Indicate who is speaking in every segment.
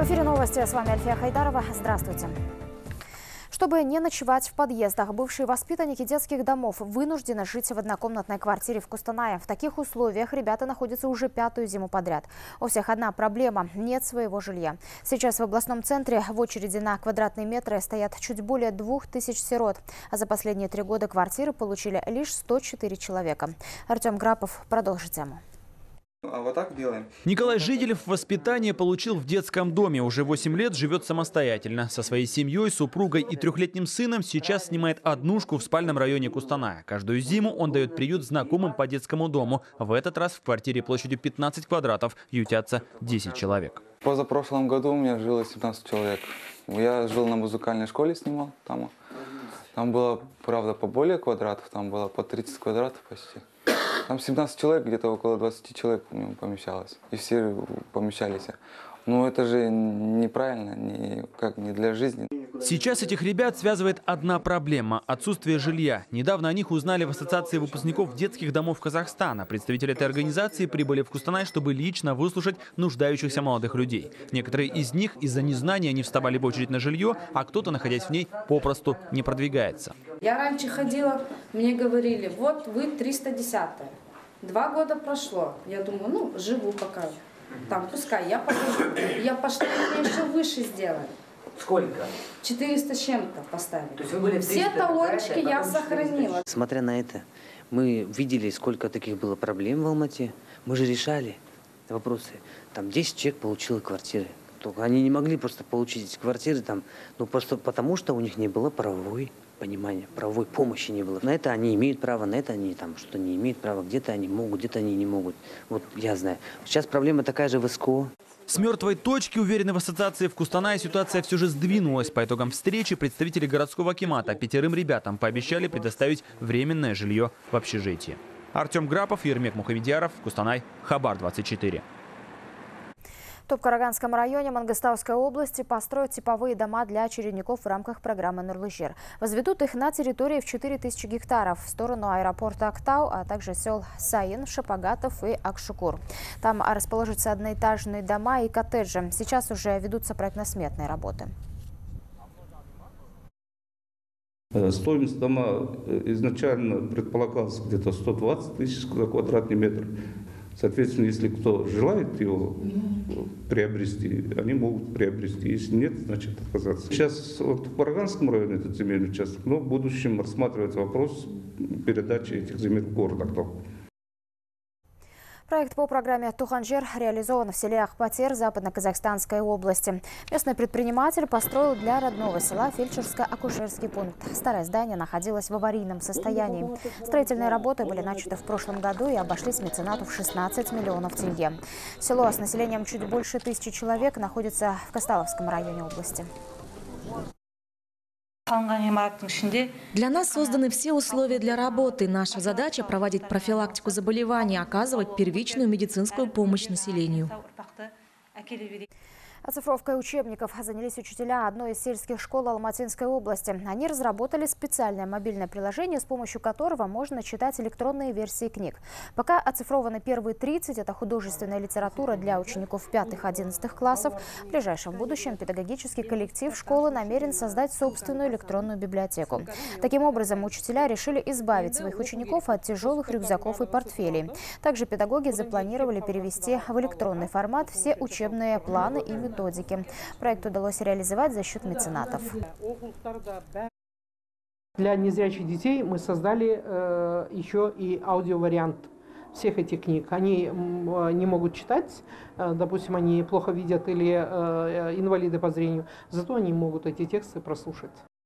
Speaker 1: В эфире новости. С вами Альфия Хайдарова. Здравствуйте. Чтобы не ночевать в подъездах, бывшие воспитанники детских домов вынуждены жить в однокомнатной квартире в Кустанае. В таких условиях ребята находятся уже 5-ю зиму подряд. У всех одна проблема – нет своего жилья. Сейчас в областном центре в очереди на квадратные метры стоят чуть более 2000 сирот. А за последние 3 года квартиры получили лишь 104 человека. Артем Грапов продолжит тему.
Speaker 2: А вот так делаем.
Speaker 3: Николай Жиделев воспитание получил в детском доме. Уже 8 лет живет самостоятельно. Со своей семьей, супругой и 3-летним сыном сейчас снимает однушку в спальном районе Кустаная. Каждую зиму он дает приют знакомым по детскому дому. В этот раз в квартире площадью 15 квадратов ютятся 10 человек.
Speaker 2: Позапрошлом году у меня жило 17 человек. Я жил на музыкальной школе, снимал там. Там было, правда, поболее квадратов, там было по 30 квадратов почти. Там 17 человек, где-то около 20 человек помещалось. И все помещались. Но это же неправильно, не для жизни.
Speaker 3: Сейчас этих ребят связывает одна проблема – отсутствие жилья. Недавно о них узнали в Ассоциации выпускников детских домов Казахстана. Представители этой организации прибыли в Кустанай, чтобы лично выслушать нуждающихся молодых людей. Некоторые из них из-за незнания не вставали в очередь на жилье, а кто-то, находясь в ней, попросту не продвигается.
Speaker 4: Я раньше ходила, мне говорили, вот вы 310-я. 2 года прошло. Я думаю, живу пока. Там, пускай, я покажу. Я пошла, меня еще выше сделали.
Speaker 5: Сколько?
Speaker 4: 400 с чем-то поставили.
Speaker 5: То есть вы были 300,
Speaker 4: все талончики я сохранила.
Speaker 6: Смотря на это, мы видели, сколько таких было проблем в Алмате. Мы же решали вопросы. Там 10 человек получило квартиры. Только они не могли просто получить эти квартиры там, просто потому, что у них не было правовой понимания, правовой помощи не было. На это они имеют право, на это они там что не имеют права. Где-то они могут, где-то они не могут. Вот я знаю. Сейчас проблема такая же в СКО.
Speaker 3: С мертвой точки, уверены в ассоциации, в Кустанае ситуация все же сдвинулась. По итогам встречи представители городского акимата 5 ребятам пообещали предоставить временное жилье в общежитии. Артем Грапов, Ермек Мухамедьяров, Кустанай, Хабар 24.
Speaker 1: В Топ-Караганском районе Мангыстауской области построят типовые дома для очередников в рамках программы «Нурлы-жер». Возведут их на территории в 4000 гектаров в сторону аэропорта Актау, а также сел Саин, Шапагатов и Акшукур. Там расположатся одноэтажные дома и коттеджи. Сейчас уже ведутся проектно-сметные работы.
Speaker 7: Стоимость дома изначально предполагалась где-то 120 тысяч за квадратный метр. Соответственно, если кто желает его приобрести, они могут приобрести. Если нет, значит отказаться. Сейчас в Караганском районе этот земельный участок, но в будущем рассматривается вопрос передачи этих земель в город Актау.
Speaker 1: Проект по программе «Туханжер» реализован в селе Ахпатер Западно-Казахстанской области. Местный предприниматель построил для родного села фельдшерско-акушерский пункт. Старое здание находилось в аварийном состоянии. Строительные работы были начаты в прошлом году и обошлись меценату в 16 миллионов тенге. Село с населением чуть больше 1000 человек находится в Касталовском районе области.
Speaker 8: Для нас созданы все условия для работы. Наша задача – проводить профилактику заболеваний, оказывать первичную медицинскую помощь населению.
Speaker 1: Оцифровкой учебников занялись учителя одной из сельских школ Алматинской области. Они разработали специальное мобильное приложение, с помощью которого можно читать электронные версии книг. Пока оцифрованы первые 30, это художественная литература для учеников 5-11 классов. В ближайшем будущем педагогический коллектив школы намерен создать собственную электронную библиотеку. Таким образом, учителя решили избавить своих учеников от тяжелых рюкзаков и портфелей. Также педагоги запланировали перевести в электронный формат все учебные планы и методики. Проект удалось реализовать за счет меценатов.
Speaker 9: Для незрячих детей мы создали еще и аудиовариант всех этих книг. Они не могут читать, допустим, они плохо видят или инвалиды по зрению, зато они могут эти тексты прослушать.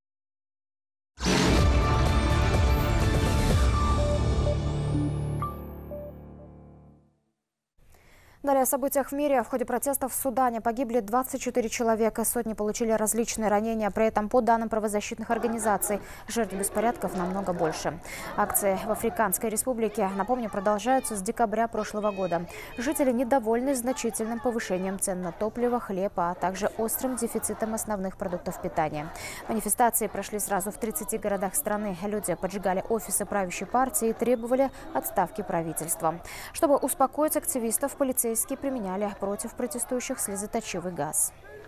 Speaker 1: Далее о событиях в мире. В ходе протестов в Судане погибли 24 человека, сотни получили различные ранения. При этом, по данным правозащитных организаций, жертв беспорядков намного больше. Акции в Африканской Республике, напомню, продолжаются с декабря прошлого года. Жители недовольны значительным повышением цен на топливо, хлеб, а также острым дефицитом основных продуктов питания. Манифестации прошли сразу в 30 городах страны. Люди поджигали офисы правящей партии и требовали отставки правительства. Чтобы успокоить активистов, полицейские применяли против протестующих слезоточивый газ.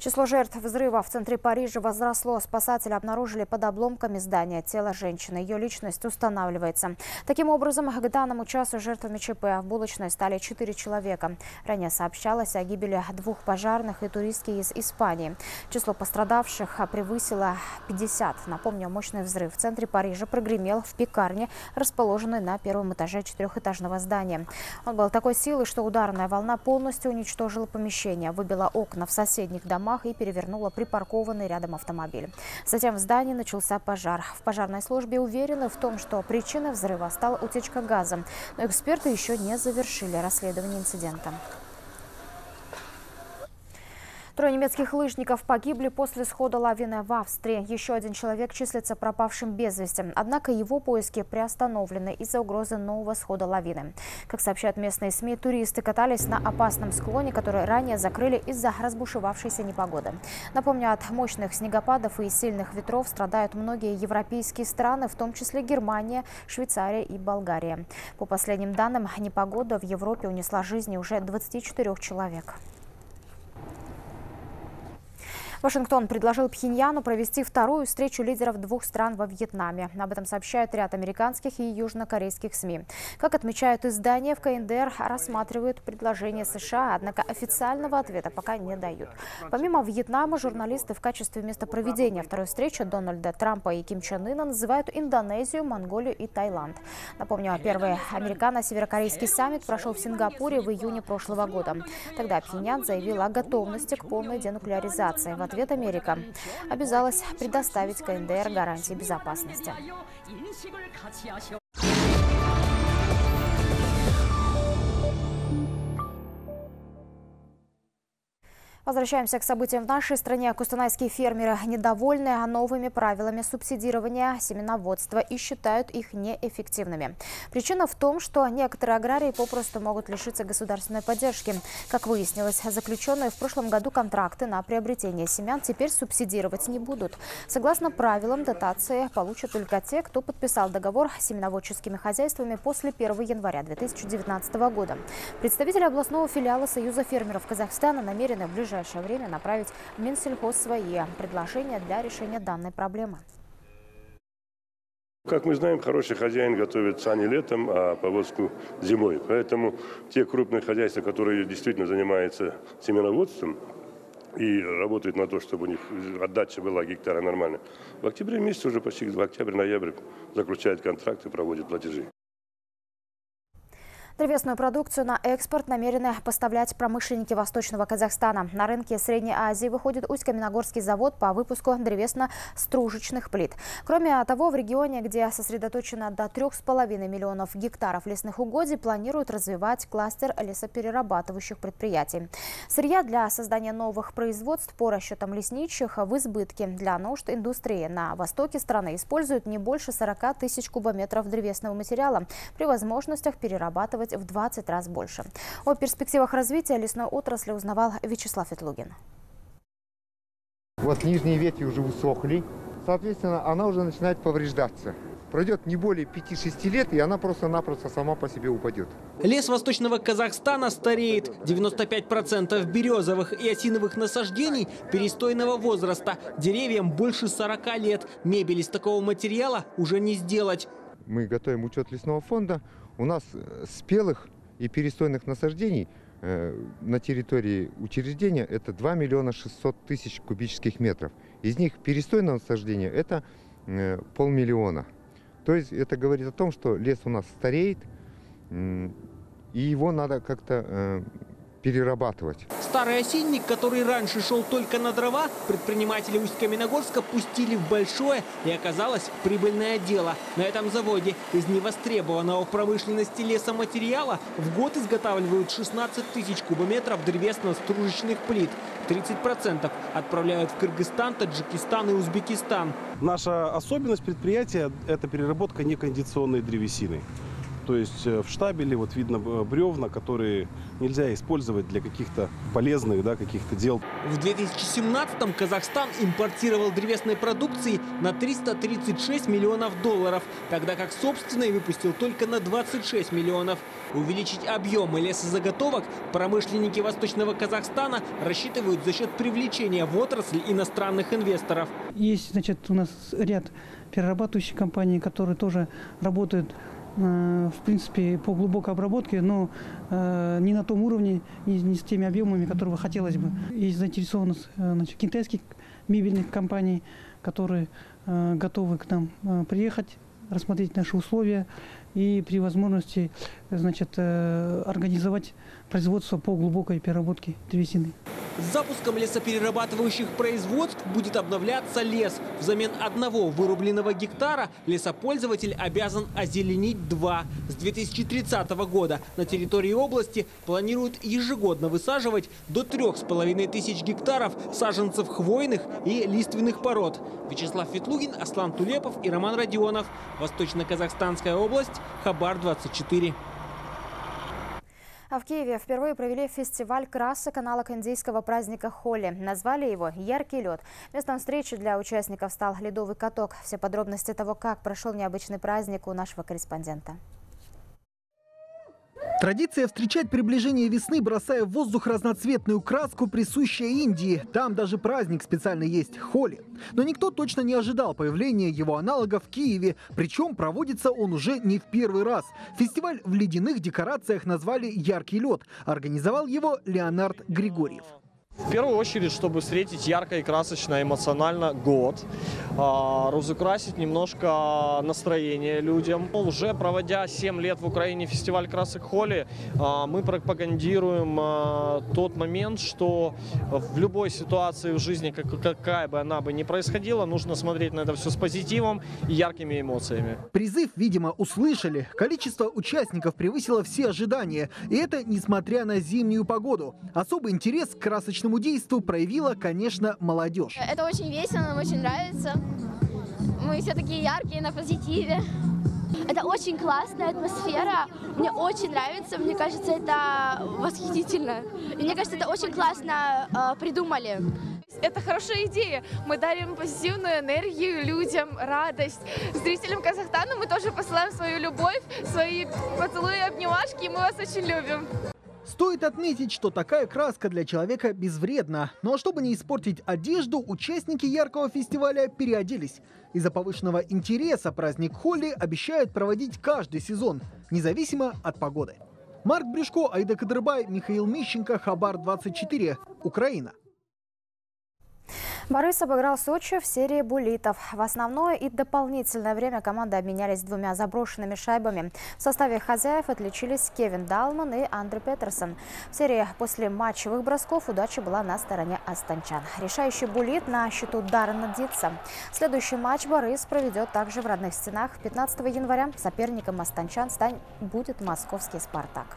Speaker 1: Число жертв взрыва в центре Парижа возросло. Спасатели обнаружили под обломками здания тело женщины. Ее личность устанавливается. Таким образом, к данному часу жертвами ЧП в булочной стали 4 человека. Ранее сообщалось о гибели 2 пожарных и туристки из Испании. Число пострадавших превысило 50. Напомню, мощный взрыв в центре Парижа прогремел в пекарне, расположенной на первом этаже 4-этажного здания. Он был такой силы, что ударная волна полностью уничтожила помещение, выбила окна в соседних домах и перевернула припаркованный рядом автомобиль. Затем в здании начался пожар. В пожарной службе уверены в том, что причиной взрыва стала утечка газа. Но эксперты еще не завершили расследование инцидента. 3 немецких лыжников погибли после схода лавины в Австрии. Еще 1 человек числится пропавшим без вести. Однако его поиски приостановлены из-за угрозы нового схода лавины. Как сообщают местные СМИ, туристы катались на опасном склоне, который ранее закрыли из-за разбушевавшейся непогоды. Напомню, от мощных снегопадов и сильных ветров страдают многие европейские страны, в том числе Германия, Швейцария и Болгария. По последним данным, непогода в Европе унесла жизни уже 24 человек. Вашингтон предложил Пхеньяну провести 2-ю встречу лидеров 2 стран во Вьетнаме. Об этом сообщает ряд американских и южнокорейских СМИ. Как отмечают издания, в КНДР рассматривают предложение США, однако официального ответа пока не дают. Помимо Вьетнама, журналисты в качестве места проведения 2-й встречи Дональда Трампа и Ким Чен Ына называют Индонезию, Монголию и Таиланд. Напомню, первый американо-северокорейский саммит прошел в Сингапуре в июне прошлого года. Тогда Пхеньян заявил о готовности к полной денуклеаризации. В ответ Америка обязалась предоставить КНДР гарантии безопасности. Возвращаемся к событиям в нашей стране. Кустанайские фермеры недовольны новыми правилами субсидирования семеноводства и считают их неэффективными. Причина в том, что некоторые аграрии попросту могут лишиться государственной поддержки. Как выяснилось, заключенные в прошлом году контракты на приобретение семян теперь субсидировать не будут. Согласно правилам, дотации получат только те, кто подписал договор с семеноводческими хозяйствами после 1 января 2019 года. Представители областного филиала Союза фермеров Казахстана намерены в ближайшее время направить в Минсельхоз свои предложения для решения данной проблемы.
Speaker 5: Как мы знаем, хороший хозяин готовит сани летом, а повозку зимой. Поэтому те крупные хозяйства, которые действительно занимаются семеноводством и работают на то, чтобы у них отдача была гектара нормально, в октябре месяце уже почти в октябрь-ноябрь заключают контракты, проводят платежи.
Speaker 1: Древесную продукцию на экспорт намерены поставлять промышленники Восточного Казахстана. На рынке Средней Азии выходит Усть-Каменогорский завод по выпуску древесно-стружечных плит. Кроме того, в регионе, где сосредоточено до 3,5 миллионов гектаров лесных угодий, планируют развивать кластер лесоперерабатывающих предприятий. Сырья для создания новых производств по расчетам лесничих в избытке. Для нужд индустрии на востоке страны используют не больше 40 тысяч кубометров древесного материала, при возможностях перерабатывать в 20 раз больше. О перспективах развития лесной отрасли узнавал Вячеслав Ветлугин.
Speaker 10: Вот нижние ветви уже усохли, соответственно, она уже начинает повреждаться. Пройдет не более 5-6 лет, и она просто-напросто сама по себе упадет.
Speaker 11: Лес Восточного Казахстана стареет. 95% березовых и осиновых насаждений перестойного возраста. Деревьям больше 40 лет. Мебель из такого материала уже не сделать.
Speaker 10: Мы готовим учет лесного фонда. У нас спелых и перестойных насаждений на территории учреждения это 2 миллиона 600 тысяч кубических метров. Из них перестойное насаждение это 500 000. То есть это говорит о том, что лес у нас стареет, и его надо как-то перерабатывать.
Speaker 11: Старый осинник, который раньше шел только на дрова, предприниматели Усть-Каменогорска пустили в большое и оказалось прибыльное дело. На этом заводе из невостребованного в промышленности лесоматериала в год изготавливают 16 тысяч кубометров древесно-стружечных плит. 30% отправляют в Кыргызстан, Таджикистан и Узбекистан.
Speaker 12: Наша особенность предприятия – это переработка некондиционной древесины. То есть в штабеле вот видно бревна, которые нельзя использовать для каких-то полезных, да, каких-то дел.
Speaker 11: В 2017-м Казахстан импортировал древесной продукции на 336 миллионов долларов, тогда как собственной выпустил только на 26 миллионов. Увеличить объемы лесозаготовок промышленники Восточного Казахстана рассчитывают за счет привлечения в отрасль иностранных инвесторов.
Speaker 13: Есть, значит, у нас ряд перерабатывающих компаний, которые тоже работают, в принципе, по глубокой обработке, но не на том уровне, не с теми объемами, которого хотелось бы. Есть заинтересованность, значит, китайских мебельных компаний, которые готовы к нам приехать, рассмотреть наши условия и при возможности, значит, организовать производство по глубокой переработке древесины.
Speaker 11: С запуском лесоперерабатывающих производств будет обновляться лес. Взамен одного вырубленного гектара лесопользователь обязан озеленить 2. С 2030 года на территории области планируют ежегодно высаживать до 3500 гектаров саженцев хвойных и лиственных пород. Вячеслав Ветлугин, Аслан Тулепов и Роман Родионов. Восточно-Казахстанская область, Хабар 24.
Speaker 1: А в Киеве впервые провели фестиваль красок, аналог индийского праздника Холи. Назвали его «Яркий лед». Местом встречи для участников стал ледовый каток. Все подробности того, как прошел необычный праздник, у нашего корреспондента.
Speaker 14: Традиция встречать приближение весны, бросая в воздух разноцветную краску, присущая Индии. Там даже праздник специально есть – Холи. Но никто точно не ожидал появления его аналога в Киеве. Причем проводится он уже не в первый раз. Фестиваль в ледяных декорациях назвали «Яркий лед». Организовал его Леонард Григорьев.
Speaker 15: В первую очередь, чтобы встретить ярко и красочно, эмоционально год, разукрасить немножко настроение людям. Уже проводя 7 лет в Украине фестиваль красок Холи, мы пропагандируем тот момент, что в любой ситуации в жизни, какая бы она бы ни происходила, нужно смотреть на это все с позитивом и яркими эмоциями.
Speaker 14: Призыв, видимо, услышали. Количество участников превысило все ожидания. И это несмотря на зимнюю погоду. Особый интерес к красочному действу проявила, конечно, молодежь.
Speaker 16: Это очень весело, нам очень нравится. Мы все такие яркие, на позитиве. Это очень классная атмосфера. Мне очень нравится. Мне кажется, это восхитительно. И мне кажется, это очень классно придумали.
Speaker 17: Это хорошая идея. Мы дарим позитивную энергию людям, радость. Зрителям Казахстана мы тоже посылаем свою любовь, свои поцелуи, обнимашки. И мы вас очень любим.
Speaker 14: Стоит отметить, что такая краска для человека безвредна. Ну а чтобы не испортить одежду, участники яркого фестиваля переоделись. Из-за повышенного интереса праздник Холи обещают проводить каждый сезон, независимо от погоды. Марк Брюшко, Аида Кадырбай, Михаил Мищенко, Хабар 24, Украина.
Speaker 1: Борис обыграл Сочи в серии буллитов. В основное и дополнительное время команды обменялись 2 заброшенными шайбами. В составе хозяев отличились Кевин Далман и Андре Петерсон. В серии после матчевых бросков удача была на стороне астанчан. Решающий буллит на счету Даррена Дитса. Следующий матч Борис проведет также в родных стенах. 15 января соперником астанчан будет московский «Спартак».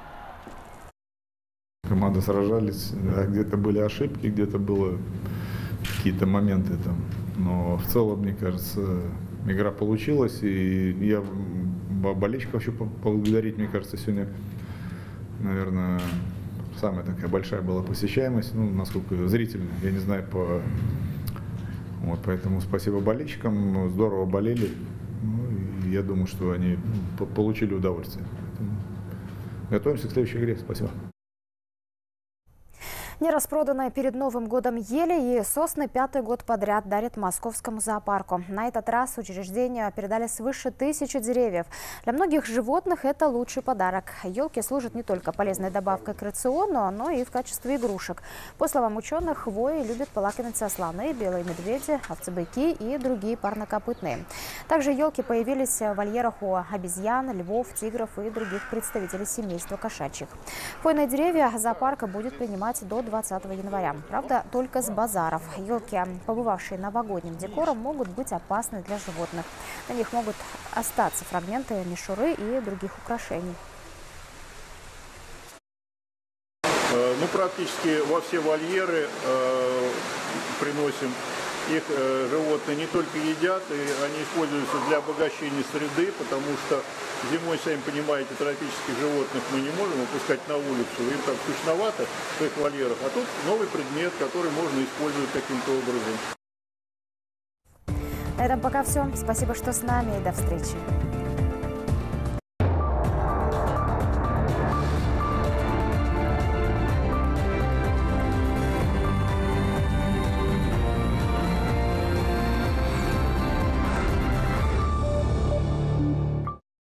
Speaker 18: Команды сражались, где-то были ошибки, где-то было какие-то моменты там. Но в целом, мне кажется, игра получилась. И я болельщиков хочу поблагодарить. Мне кажется, сегодня, наверное, самая такая большая была посещаемость. Ну, насколько зрительная, я не знаю, Вот, поэтому спасибо болельщикам. Здорово болели. Ну, и я думаю, что они получили удовольствие. Поэтому готовимся к следующей игре. Спасибо.
Speaker 1: Нераспроданные перед Новым годом ели и сосны 5-й год подряд дарят московскому зоопарку. На этот раз учреждению передали свыше 1000 деревьев. Для многих животных это лучший подарок. Елки служат не только полезной добавкой к рациону, но и в качестве игрушек. По словам ученых, хвоей любят полакомиться слоны, белые медведи, овцы-быки и другие парнокопытные. Также елки появились в вольерах у обезьян, львов, тигров и других представителей семейства кошачьих. Хвойные деревья зоопарка будет принимать до 20 января. Правда, только с базаров. Елки, побывавшие новогодним декором, могут быть опасны для животных. На них могут остаться фрагменты мишуры и других украшений.
Speaker 19: Ну, практически во все вольеры приносим их животные не только едят, и они используются для обогащения среды, потому что зимой, сами понимаете, тропических животных мы не можем выпускать на улицу, им так скучновато в своих вольерах, а тут новый предмет, который можно использовать таким-то образом.
Speaker 1: На этом пока все. Спасибо, что с нами, и до встречи.